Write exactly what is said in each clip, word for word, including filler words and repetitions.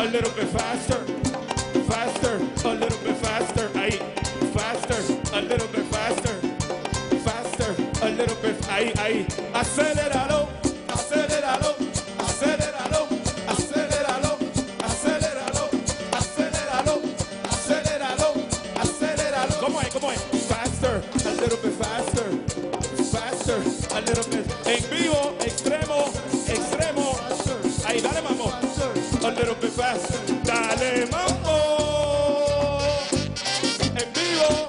a little bit faster, faster, a little bit faster, ahí, faster, a little bit faster, faster, a little bit, ahí, ahí, aceléralo, aceléralo, aceléralo, aceléralo, aceléralo, aceléralo, aceléralo, aceléralo. ¿Cómo es? ¿Cómo es? Faster, a little bit faster, faster, a little bit. En vivo, extremo, extremo. Ahí, dale mambo. A little bit faster. Dale mambo. En vivo.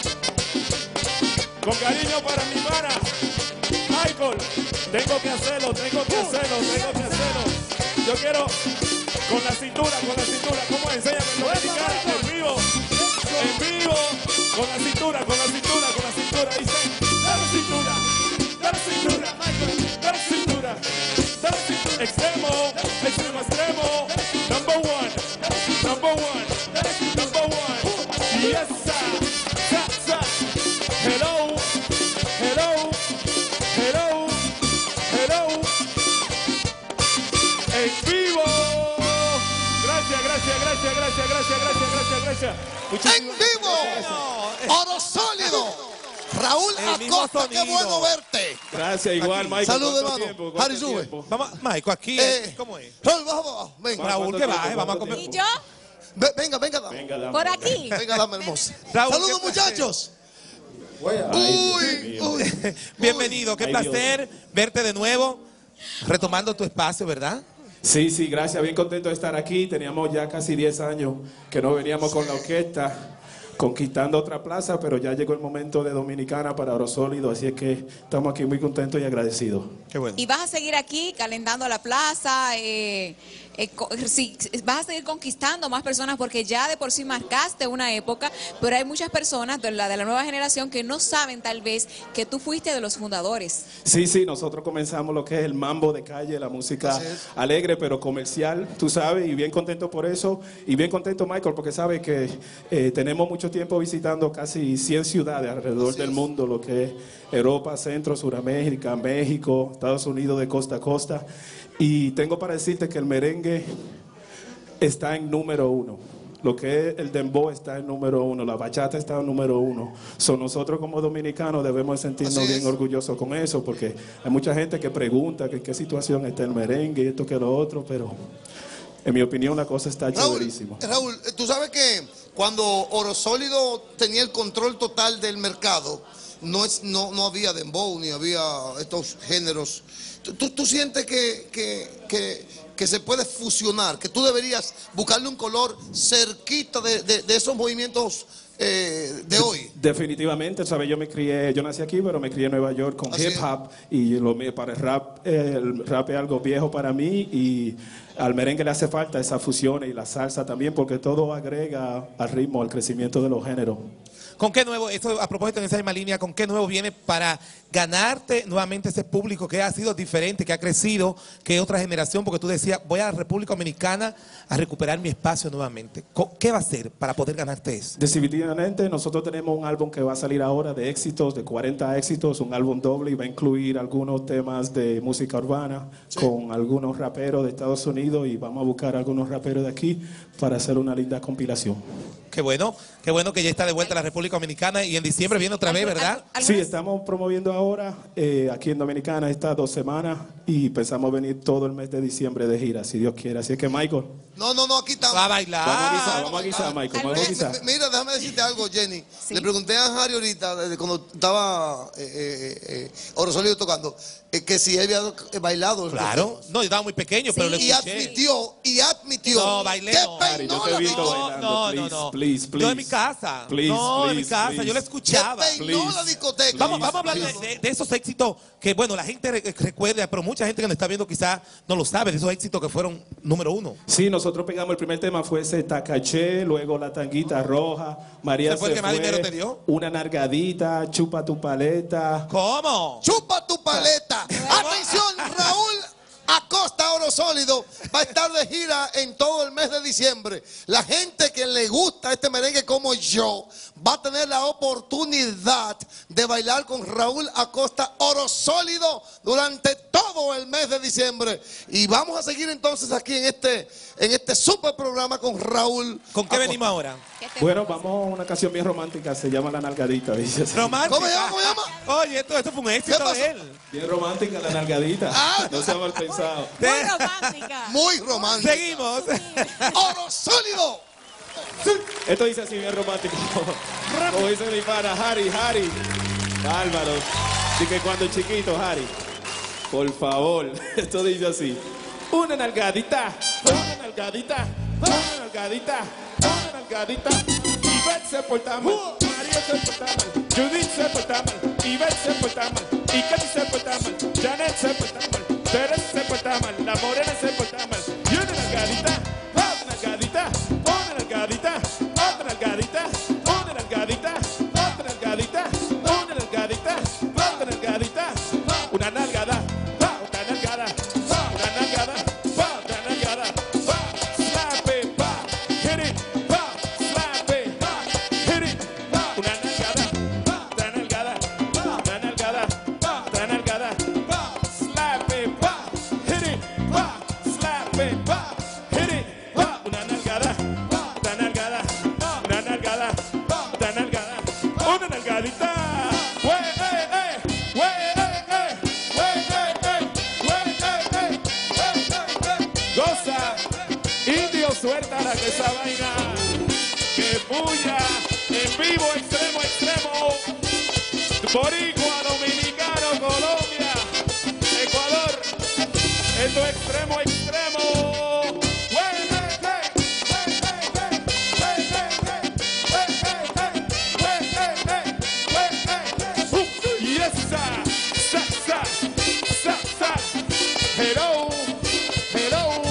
Con cariño para mi pana. Michael, tengo que hacerlo, tengo que hacerlo, tengo que hacerlo. Yo quiero con la cintura, con la cintura. ¿Cómo es? Enséñame, dominicana, en vivo. En vivo. Con la cintura, con la cintura, con la cintura. Dice, dale cintura, dale cintura, dale cintura, dale cintura. Extremo, extremo, extremo. Number one, number one, number one. Yes, sir. Sa, sa. Hello, hello, hello, hello. En vivo. Gracias, gracias, gracias, gracias, gracias, gracias, gracias, gracias. En vivo, Oro Sólido. Raúl Acosta, qué bueno verte. Gracias, igual, Michael. Saludos, hermano. Harry, sube. Vamos, Michael, aquí, Eh, ¿cómo es? Raúl, vamos, vamos. Venga. Raúl, que baje, vamos a comer. ¿Y yo? Ve- Venga, venga, dame. Venga, dame. Por aquí. Venga, dame, hermosa. Raúl, Saludos, ¿qué muchachos. Ay, Uy, Dios mío. uy. Bienvenido, qué Ay, placer verte de nuevo, retomando tu espacio, ¿verdad? Sí, sí, gracias, bien contento de estar aquí. Teníamos ya casi diez años que no veníamos con la orquesta, conquistando otra plaza, pero ya llegó el momento de Dominicana para Oro Sólido, así es que estamos aquí muy contentos y agradecidos. Qué bueno. Y vas a seguir aquí calentando la plaza, eh, eh, co- sí, vas a seguir conquistando más personas porque ya de por sí marcaste una época, pero hay muchas personas de la, de la nueva generación que no saben tal vez que tú fuiste de los fundadores. Sí, sí, nosotros comenzamos lo que es el mambo de calle, la música Así es. alegre pero comercial, tú sabes, y bien contento por eso, y bien contento, Michael, porque sabe que eh, tenemos mucho tiempo visitando casi cien ciudades alrededor Así del es. mundo, lo que es Europa, Centro, Suramérica, México, Estados Unidos de costa a costa, y tengo para decirte que el merengue está en número uno. Lo que es el dembow está en número uno, la bachata está en número uno. So, nosotros como dominicanos debemos sentirnos Así bien es. orgullosos con eso, porque hay mucha gente que pregunta que en qué situación está el merengue y esto que lo otro, pero en mi opinión la cosa está Raúl, chéverísima. Raúl, eh, tú sabes que cuando Oro Sólido tenía el control total del mercado, no, es, no, no había dembow ni había estos géneros. ¿Tú, tú, tú sientes que, que, que, que se puede fusionar, que tú deberías buscarle un color cerquita de, de, de esos movimientos eh, de hoy? Definitivamente, ¿sabes? Yo me crié, yo nací aquí, pero me crié en Nueva York con Así hip hop y lo, mío para el rap, eh, el rap es algo viejo para mí y al merengue le hace falta esa fusión y la salsa también porque todo agrega al ritmo, al crecimiento de los géneros. ¿Con qué nuevo, esto a propósito en esa misma línea, con qué nuevo viene para ganarte nuevamente ese público que ha sido diferente, que ha crecido, que otra generación? Porque tú decías, voy a la República Dominicana a recuperar mi espacio nuevamente. Co- ¿Qué va a hacer para poder ganarte eso? Definitivamente, nosotros tenemos un álbum que va a salir ahora de éxitos, de cuarenta éxitos, un álbum doble y va a incluir algunos temas de música urbana con algunos raperos de Estados Unidos y vamos a buscar algunos raperos de aquí para hacer una linda compilación. Qué bueno, qué bueno que ya está de vuelta a la República Dominicana y en diciembre viene otra vez, ¿verdad? ¿Algunas- Sí, estamos promoviendo ahora eh, aquí en Dominicana estas dos semanas y pensamos venir todo el mes de diciembre de gira, si Dios quiere. Así es que, Michael, No, no, no, aquí estamos. Va a bailar. vamos a guisar, vamos a guisar, Michael, vamos a Mi- guisar. mi- Mira, déjame decirte algo, Jenny. Sí. Le pregunté a Harry ahorita, desde cuando estaba eh, eh, eh, Oro Sólido tocando, eh, que si él había eh, bailado. el Claro. ritmo. No, yo estaba muy pequeño, pero lo Y escuché. admitió, y admitió. No, bailé que no. Harry, yo peinó te he la visto discoteca. bailando. No, no, please, no. please, Yo please. en mi casa. Please, no, en mi please, casa. please. Yo lo escuchaba. Que peinó Please. la discoteca. Vamos, vamos a hablar de, de- de esos éxitos que, bueno, la gente re- recuerda, pero mucha gente que nos está viendo quizás no lo sabe, de esos éxitos que fueron número uno. Sí, nosotros pegamos el primer tema, fue ese Tacaché, luego la tanguita roja, María ¿Ese fue el que más dinero te dio? una nargadita, chupa tu paleta. ¿Cómo? Chupa tu paleta. Atención, Raúl Acosta Oro Sólido va a estar de gira en todo el mes de diciembre. La gente que le gusta este merengue como yo va a tener la oportunidad de bailar con Raúl Acosta Oro Sólido durante todo el mes de diciembre. Y vamos a seguir entonces aquí en este, en este super programa con Raúl. ¿Con qué Acosta. venimos ahora? Bueno, vamos a una canción bien romántica, se llama La Nalgadita, dice así. Romántica. ¿Cómo se llama? ¿Cómo se llama? Oye, esto, esto fue un éxito pasó? de él. Bien romántica, La Nalgadita. Ah. No sea mal pensado. Muy romántica. Muy romántico. Seguimos. Oro Sólido. Esto dice así, bien romántico. Como dice mi pana, Harry, Harry. Bárbaro. Así que cuando chiquito, Harry, por favor, esto dice así. Una nalgadita, una nalgadita, una nalgadita, una nalgadita. Ivette se porta mal, María se porta mal, Judith se porta mal, Ivette se porta mal, y Katy se porta mal, Janet se porta mal, Teresa se porta mal, la morena se porta mal. Y una nalgadita, una nalgadita, una nalgadita, otra nalgadita, una nalgadita, otra nalgadita, una nalgadita, otra nalgadita, una nalgada, otra nalgada, una nalgada, otra nalgada, slap it, hit it, slap it, hit it, una nalgada, otra nalgada, una nalgada, otra nalgada, slap it, hit it, slap it, hit it, una nalgada, otra nalgada, una nalgada, otra nalgada, una nalgadita. Wey, eh, eh, wey, eh, eh, wey, eh, eh, wey, eh, eh, wey, eh, eh. Goza, indio, suéltala que esa vaina que bulla en vivo, extremo, extremo. Boricua, Dominicano, Colombia, Ecuador, esto es extremo, extremo. Wey, eh, eh, wey, eh, eh, wey, eh, eh, wey, eh, eh, wey, eh, eh, wey, eh, eh. Uh, yes, sir. Sa, sa, sa, sa. Hello, hello.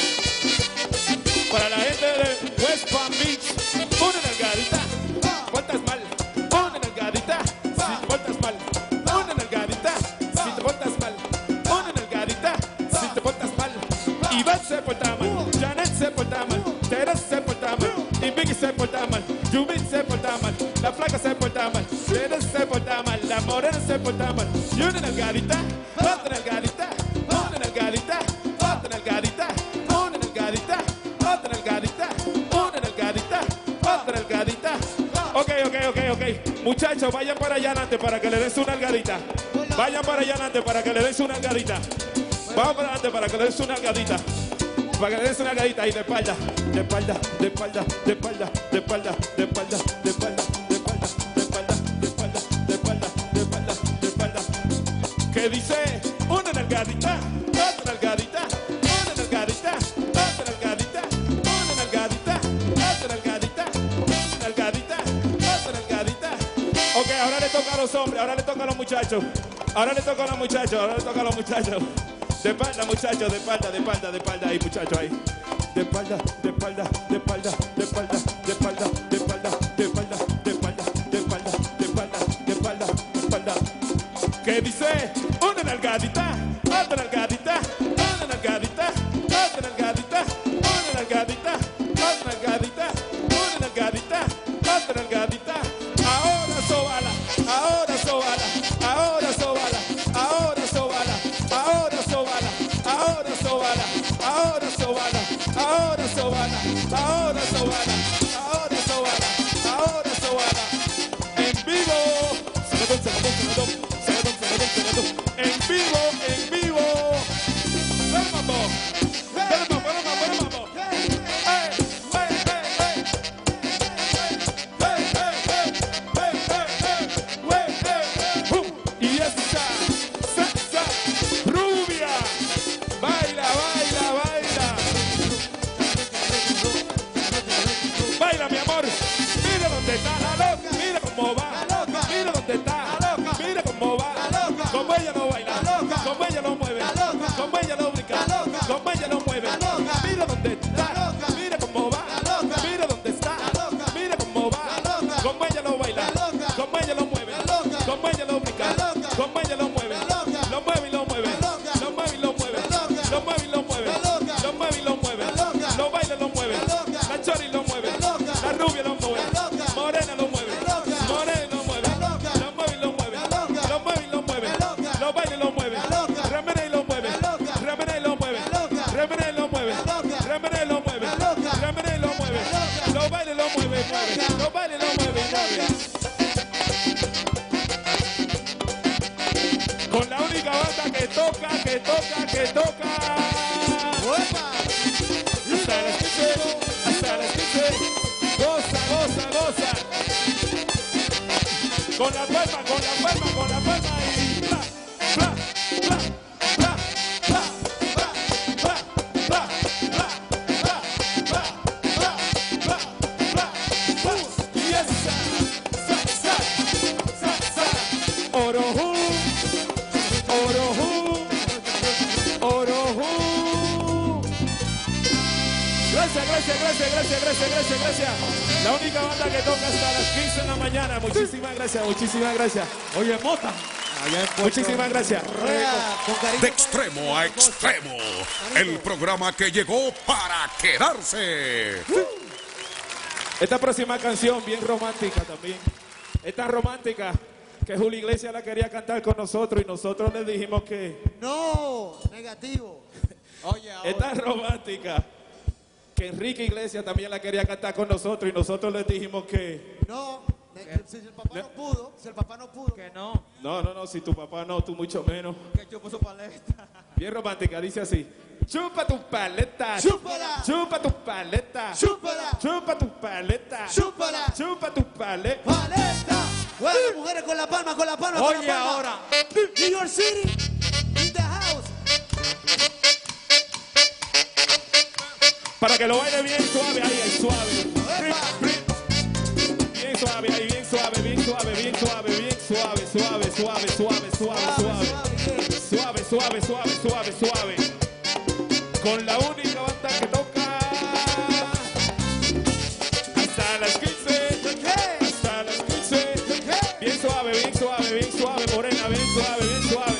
Para la gente de West Palm Beach, una nalgadita, portas mal, una nalgadita, si te portas mal, una nalgadita, si te portas mal, una nalgadita, si te portas mal. Ivette se porta mal, Janet se porta mal, Teresa se porta mal, y Vicky se porta mal, Judith se porta mal, la flaca se porta mal, Teresa se porta mal, la morena se porta mal. Y una nalgadita, otra nalgadita, una nalgadita, otra nalgadita, una nalgadita, otra nalgadita, una nalgadita, otra nalgadita. Ok, ok, ok, ok. Muchachos, vayan para allá adelante para que le den su nalgadita. Vayan para allá adelante para que le den su nalgadita. Vamos para adelante para que le den su nalgadita. Para que le den su nalgadita ahí de espalda, de espalda, de espalda, de espalda, de espalda, de espalda, de espalda, de espalda, de espalda, de espalda, de espalda, de espalda, de espalda. Que dice una nalgadita, otra nalgadita, una nalgadita, otra nalgadita, una nalgadita, otra nalgadita, una nalgadita, otra nalgadita. Ok, ahora le toca a los hombres, ahora le toca a los muchachos. Ahora le toca a los muchachos, ahora le toca a los muchachos. De espalda, muchachos, de espalda, de espalda, de espalda, ahí, muchachos, ahí. De espalda, de espalda, de espalda, de espalda, de espalda, de espalda, de espalda, de espalda, de espalda, de espalda, de espalda, de espalda. Que dice una nalgadita, otra nalgadita, una nalgadita, otra nalgadita, una nalgadita, otra nalgadita, una nalgadita, otra nalgadita. Ahora sobala, ahora sobala, ahora sobala, ahora sobala, ahora sobala, ahora sobala, ahora sobala, ahora sobala, ahora sobala, ahora sobala, ahora sobala. En vivo, senador, senador, senador, senador, senador, senador. En vivo, en vivo. Dale mambo, dale mambo, dale mambo, dale mambo. Hey, hey, hey, hey. Hey, hey, hey, hey, hey, hey, hey, hey, hey. Uh, y esa, sa, sa, rubia. Baila, baila, baila. Baila, mi amor. Mira dónde está la loca. Mira cómo va. Mira dónde está. Mira cómo va. Como ella no baila. Como ella no mueve. Como ella no brinca. Como ella no mueve. Mira dónde está. Mira cómo va. Mira dónde está. Mira cómo va. Como ella no baila. Como ella no mueve. Como ella no brinca. Como ella no mueve. Lo mueve y lo mueve. Lo mueve y lo mueve. Lo mueve y Remené lo mueve, Remené lo mueve, los bailes lo mueve, mueve, los bailes lo mueve, mueve. Con la única banda que toca, que toca, que toca. Hasta las quince, hasta las quince. Goza, goza, goza. Con la palma, con la palma, con la palma y bla, bla, bla, bla, bla, bla, bla, bla, bla, bla, bla, bla, bla, bla, bla. Y esa, sa, sa, sa, sa. Orojú, orojú, orojú. Gracias, gracias, gracias, gracias, gracias, gracias, gracias. La única banda que toca hasta las quince de la mañana. Muchísimas gracias, muchísimas gracias. Oye, Mota. Muchísimas gracias. De extremo a extremo, el programa que llegó para quedarse. Esta próxima canción, bien romántica también. Esta romántica que Julio Iglesias la quería cantar con nosotros y nosotros le dijimos que... No, negativo. Oye, ahora. Esta romántica que Enrique Iglesias también la quería cantar con nosotros y nosotros le dijimos que... No, si el papá no pudo, si el papá no pudo. Que no. No, no, no, si tu papá no, tú mucho menos. Que chupo su paleta. Bien romántica, dice así. Chupa tu paleta. Chúpala. Chupa tu paleta. Chúpala. Chupa tu paleta. Chúpala. Chupa tu paleta. Paleta. Bueno, mujeres con la palma, con la palma, Oye, con la palma. ahora. New York City, in the house. Para que lo baile bien suave, ahí, ahí, suave. Bien suave, ahí, bien suave, bien suave, bien suave, bien suave, suave, suave, suave, suave, suave. Suave, suave, suave, suave, suave. Con la única banda que toca hasta las quince. Hasta las quince. Bien suave, bien suave, bien suave, morena, bien suave, bien suave.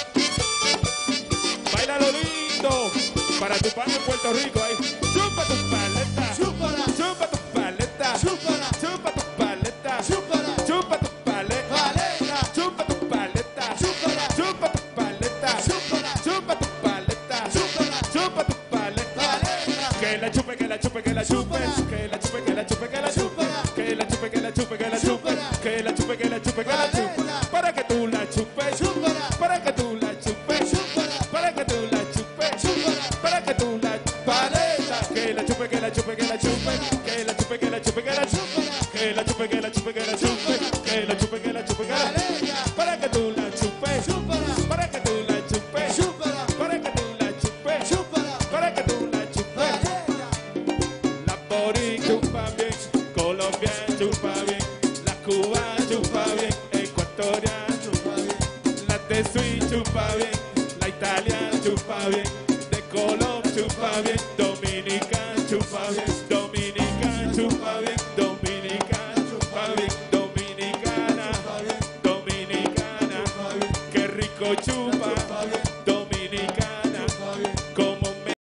Báilalo lindo. Para tu pan en Puerto Rico, ahí. Chupa tu paleta. Chúpala. Chupa tu paleta. Chúpala. Chupa tu paleta. Chúpala. Chupa tu paleta. Paleta. Chupa tu paleta. Chúpala. Chupa tu paleta. Chúpala. Chupa tu paleta. Chúpala. Chupa tu paleta. Paleta. Que la chupe, que la chupe, que la chupe. Chúpala. Que la chupe, que la chupe, que la chupe. Chúpala. Que la chupe, que la chupe, que la chupe. Chúpala. Que la chupe, que la chupe, que la chupe. Paleta. Para que tú la chupes. Chúpala. Para que tú la chupes. Chúpala. Para que tú la chupes. Chúpala. Para que tú la paleta. Que la chupe, que la chupe, que la chupe. Que la chupe, que la chupe, que la chupe. Que la chupe, que la chupe, que la chupe. Que la chupe, que la chupe, que la chupe. Para que tú la chupes. Chúpala. Para que tú la chupes. Chúpala. Para que tú la chupes. Chúpala. Para que tú la chupes. Paleta. La Bori chupa bien, Colombia chupa bien, la Cuba chupa bien, Ecuatorial chupa bien, la de Suiza chupa bien, la Italia chupa bien, de Colombia chupa bien, Dominicana chupa bien, Dominicana chupa bien, Dominicana chupa bien, Dominicana, Dominicana, qué rico chupa.